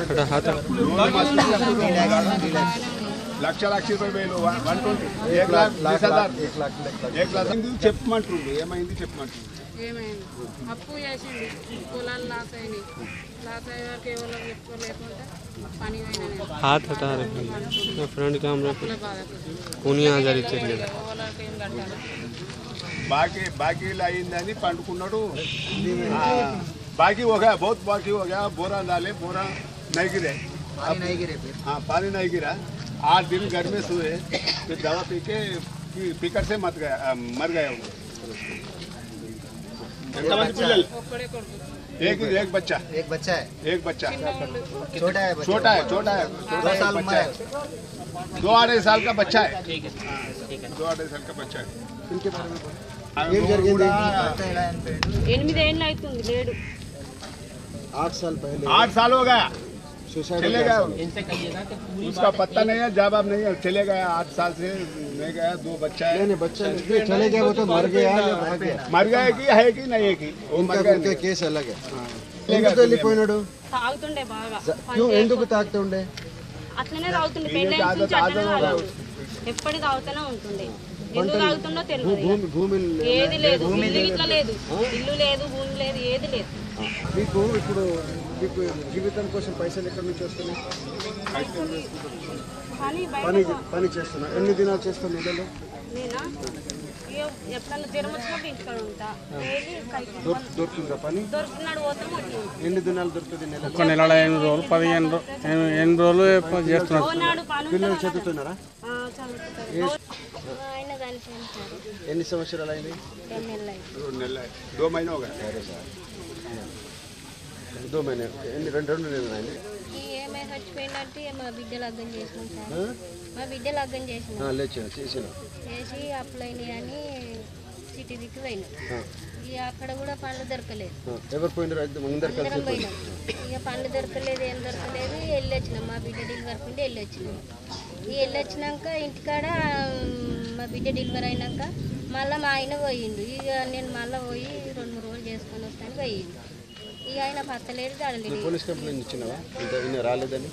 లక్ష రూపాయలు 120 1 लाख చెప్పమంటుండు ఏమైంది చెప్పమంటుండు ఏమైంది అప్పు చేసింది పొలాలు లాస్ అయినాయి లాస్ అయ్యే వరకు ఎవరో చెప్పుకోలేకుండా పని అయినా हाथ हटा रहे हैं फ्रंट कैमरा पे कोनिया जारी चलिए बाकी लाइंదని పండుకున్నాడు बाकी हो गया बहुत बाकी हो गया बोरा डाले बोरा नहीं गिरे हाँ पानी नहीं गिरा 8 दिन घर में सोए फिर दवा पी के पीकर से मर गया एक बच्चा छोटा है 2 साल उम्र है 2-2.5 साल का बच्चा है 2-2.5 साल का बच्चा है इनके बारे में 8 ఏళ్ళు అవుతుంది లేడు 8 साल पहले 8 साल हो गया चले गया उसका पता नहीं है जवाब नहीं है चले गया 8 साल से नहीं गया 2 बच्चा है बच्चा चले गया वो तो मर गया मर गया कि है कि नहीं है कि उनका केस अलग है వెళ్ళిపోయినాడు తాగుతుండే బాగా क्यों ఎందుకు తాగుతుండే అట్లనే తాగుతుండే పెళ్ళైన నుంచి అట్లనే ఎప్పటి తాగుతూనే ఉంటుండే ఎందుకు తాగుతుండో తెలియదు ఏది లేదు ఇల్లు ఇట్లా లేదు ఇల్లు లేదు భూమి లేదు ఏది లేదు మీకు ఇప్పుడు మీకు జీవితం కోసం పైసలు ఎక్కడి నుంచి వస్తున్నాయి పని చేస్తున్నా ఎన్ని దినాలు చేస్తాను నెలలో నేనా ఎప్పుడన్నా జ్వరం వచ్చినప్పుడు ఇంటికాడ ఉంటా దొరుకుతుందా పని దొరుకుతున్నాడు పోతాం ఎన్ని దినాలు దొరుకుతుంది నెల ఒక నెల 8 రోజులు 15 రోజులు చేస్తున్నారు పిల్లలు చదువుతున్నారా ఎన్ని సంవత్సరాలు అయింది 2 महीने हो गए 2 महीने రెండు నెలలు అయింది ఏమై చచ్చిపోయినట్టు మా బిడ్డ లగ్గం చేసినాం సార్ మా బిడ్డ లగ్గం చేసి అప్లైని అని సిటీ దిక్కు పోయినాం అక్కడ కూడా పనులు దొరకలేదు ఎవరు పోయినారు అందరం పోయినాం ఇక పనులు దొరకలేదు ఏం దొరకలేదు వెళ్ళి వచ్చినాం మా బిడ్డ డెలివరీ ఉండి వెళ్ళి వచ్చినాక ఇంటికాడ మా బిడ్డ డెలివరీ అయినాక మళ్ళీ మా ఆయన పోయిండు ఇక నేను మళ్ళీ పోయి 2-3 రోజులు చేసుకొని వస్తాను పోయిండు ఇక ఆయన పత్తలేదు తడలేదు పోలీస్ కంప్లైంట్ ఇచ్చినావా రాలేదని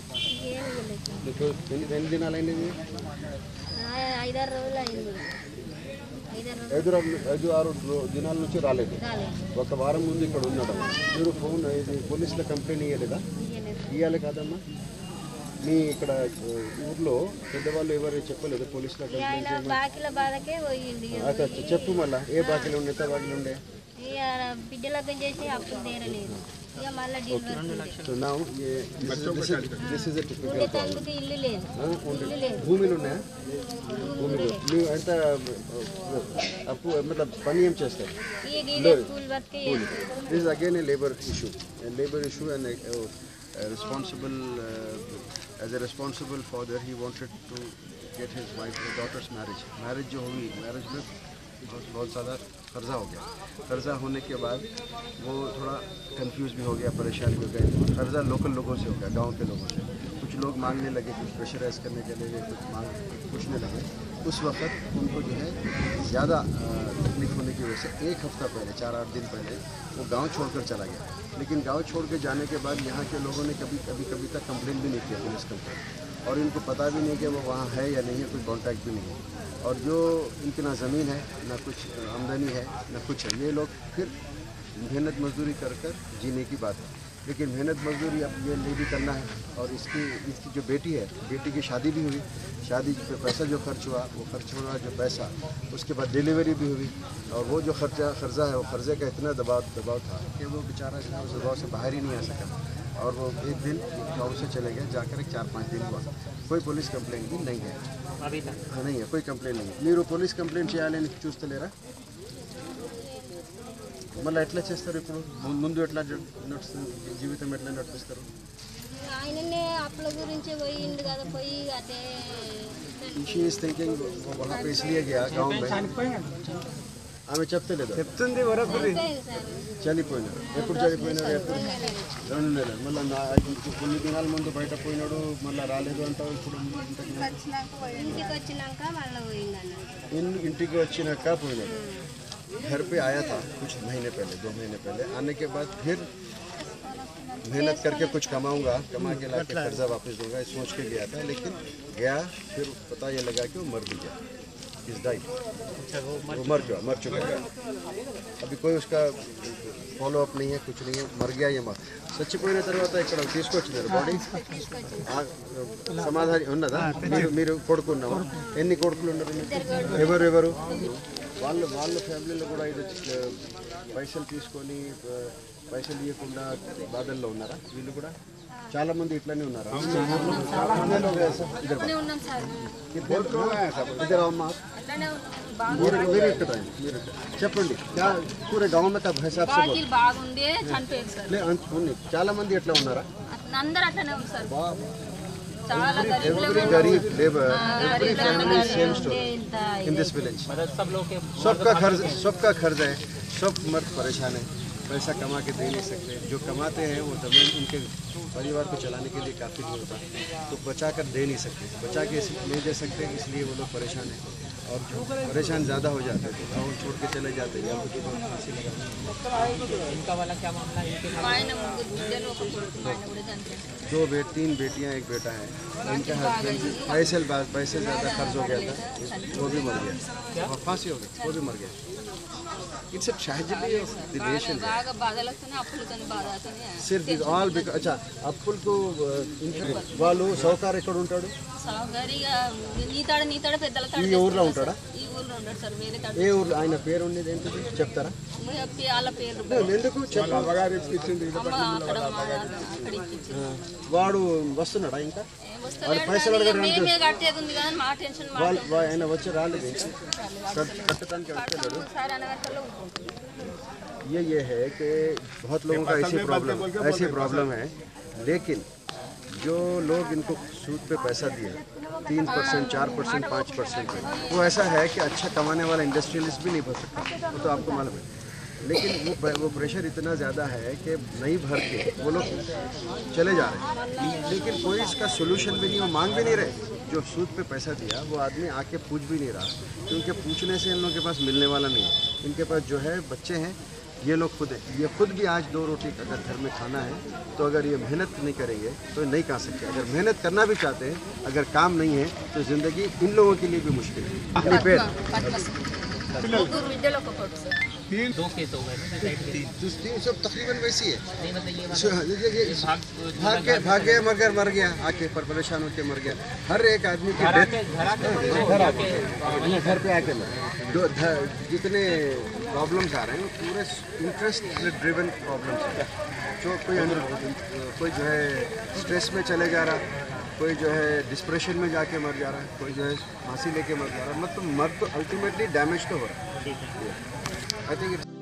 ఎన్ని దినాలు అయింది 5-6 రోజులు అయింది 5-6 దినాల నుంచి రాలేదు ఒక వారం ముందు ఇక్కడ ఉన్నాడు మీరు ఫోన్ పోలీసులో కంప్లైంట్ ఇవ్వలేదా ఇవ్వాలి కాదమ్మా మీ ఇక్కడ ఊర్లో పెద్దవాళ్ళు ఎవరు చెప్పలేదు పోలీసులో చెప్పు మళ్ళా ఏ బాకీలు ఉండే ఎంత బాకీలు ఉండే బిడ్డ లగ్గం చేసి అప్పులు తీరలేదు ఇక మళ్ళీ ఇల్లు లేదు భూమిలు ఉన్నాయా భూమిలో నువ్వు ఎంత అప్పు పని ఏం చేస్తారు this again a labour issue and responsible as a responsible father he wanted to get his daughter's marriage जो हुई मैरिज में बहुत ज़्यादा कर्जा हो गया कर्जा होने के बाद वो थोड़ा कंफ्यूज भी हो गया परेशान भी हो गया कर्जा लोकल लोगों से हो गया गांव के लोगों से कुछ लोग मांगने लगे कुछ प्रेशराइज करने के लिए कुछ पूछने लगे उस वक्त उनको जो है ज़्यादा तकलीफ होने की वजह से 1 हफ्ता पहले 4-8 दिन पहले वो गांव छोड़कर चला गया लेकिन गांव छोड़ के जाने के बाद यहाँ के लोगों ने कभी तक कंप्लेंट भी नहीं किया पुलिस कंप्लेंट और इनको पता भी नहीं कि वो वहाँ है या नहीं है कोई कॉन्टैक्ट भी नहीं है और जो इनकी ना ज़मीन है ना कुछ आमदनी है ना कुछ है ये लोग फिर मेहनत मजदूरी कर जीने की बात है लेकिन मेहनत मजदूरी अब ये नहीं भी करना है और इसकी जो बेटी है बेटी की शादी भी हुई शादी पे पैसा जो खर्च हुआ वो खर्च हुआ जो पैसा उसके बाद डिलीवरी भी हुई और वो जो खर्चा है वो खर्चे का इतना दबाव था कि वो बेचारा जो है उस दबाव से बाहर ही नहीं आ सका और वो एक दिन गाँव से चले गए जाकर 4-5 दिन हुआ कोई पुलिस कंप्लेंट भी नहीं है अभी तक नहीं है कोई कंप्लेंट नहीं है మీరు పోలీస్ కంప్లైంట్ చేయాలని చూస్తలేరా మళ్ళీ ఎట్లా చేస్తారు ఇప్పుడు ముందు ఎట్లా నడుస్తుంది జీవితం ఎట్లా నడిపిస్తారు ఆయననే అప్పుల గురించి పోయిండు కదా పోయి అదే she is thinking वहाँ पे इसलिए गया गाँव में ఆమె చెప్తుంది వరకురి చనిపోయినారు ఎప్పుడు చనిపోయినారు 2 నెలలు మళ్ళీ కొన్ని దినాల ముందు బయట పోయినాడు మళ్ళీ రాలేదు అంటావు ఇప్పుడు ఇంటికి వచ్చినాక పోయినాడు घर पे आया था कुछ महीने पहले 2 महीने पहले आने के बाद फिर मेहनत करके कुछ कमाऊंगा, कमा के ला के कर्जा वापस दूंगा, सोच के गया था। लेकिन गया फिर पता ये लगा कि वो मर भी गया, इस डाइट, वो मर चुका है। अभी कोई उसका फॉलो अप नहीं है, कुछ नहीं है, मर गया ये मर చచ్చిపోయిన తర్వాత ఇక్కడ తీసుకొచ్చినారు బాడీ సమాధానం ఉన్నదా? మీరు కొడుకున్నావా? ఎన్ని కొడుకులు ఉన్నారు? ఎవరు వాళ్ళ ఫ్యామిలీలో కూడా ఇది పైసలు తీసుకొని పైసలు ఇవ్వకుండా బాధల్లో ఉన్నారా? వీళ్ళు కూడా చాలా మంది ఇట్లానే ఉన్నారా? ఇద్దరు అమ్మ మీరు చెప్పండి. పూరే गांव में तब हिसाब से బాగుంది చనిపోయింది సార్. చాలా మంది ఎట్లా ఉన్నారా? అందరూ అట్లనే ఉంది సార్. చాలా every गरीब labour, every family same story in this village. सबका खर्च है, सब मर्द परेशान है, पैसा कमा के दे नहीं सकते। जो कमाते हैं वो जमीन उनके परिवार को चलाने के लिए काफ़ी नहीं होता, तो बचा कर दे नहीं सकते, बचा के नहीं दे सकते, इसलिए वो लोग परेशान हैं। और जो परेशान ज़्यादा हो जाते हैं तो गाँव छोड़ के चले जाते हैं, या उनकी फांसी लगा। इनका वाला क्या मामला है? तीन बेटियां, एक बेटा है। इनके हस्बैंड पैसे ज़्यादा खर्च हो गया था, वो भी मर गया, फांसी हो गई, वो भी मर गया। It's a tragedy of the nation. सिर्फ ऑल बिकॉज अच्छा అప్పులకు వాళ్ళు సౌకర్యం ఎక్కడ ఉంటాడు? ఈ ఊర్లో ఉంటాడా? ఏ ఊర్లో? ఆయన పేరు ఉండేది ఏంటిది చెప్తారా? ఎందుకు వాడు వస్తున్నాడా? ఇంకా పైసలు అడగడానికి ఆయన వచ్చి రాలేదు, కట్టడానికి వస్తలేడు. ये है कि बहुत लोगों का ऐसी प्रॉब्लम है। लेकिन जो लोग इनको सूद पे पैसा दिए 3%, 4%, 5%, वो ऐसा है कि अच्छा कमाने वाला इंडस्ट्रियलिस्ट भी नहीं भर सकता, वो तो आपको मालूम है। लेकिन वो प्रेशर इतना ज़्यादा है कि नहीं भर के वो लोग चले जा रहे हैं। लेकिन कोई इसका सोल्यूशन भी नहीं, वो मांग भी नहीं रहे। जो सूद पे पैसा दिया वो आदमी आके पूछ भी नहीं रहा, क्योंकि पूछने से इन लोगों के पास मिलने वाला नहीं है। इनके पास जो है बच्चे हैं, ये लोग ये खुद भी आज 2 रोटी अगर घर में खाना है तो अगर ये मेहनत नहीं करेंगे तो नहीं खा सकते। अगर मेहनत करना भी चाहते हैं, अगर काम नहीं है तो ज़िंदगी इन लोगों के लिए भी मुश्किल है। दो केस हो गए सब तकरीबन वैसी है। भाग गया मर गया, आके परेशान होके मर गया। हर एक आदमी के घर पे आके जितने प्रॉब्लम्स आ रहे हैं पूरे इंटरेस्ट ड्रिवन प्रॉब्लम्स हैं। जो कोई जो है स्ट्रेस में चले जा रहा, कोई जो है डिस्प्रेशन में जाके मर जा रहा है, कोई जो है फांसी लेके मर जा रहा है। मतलब मर तो अल्टीमेटली डैमेज तो हो रहा है। I think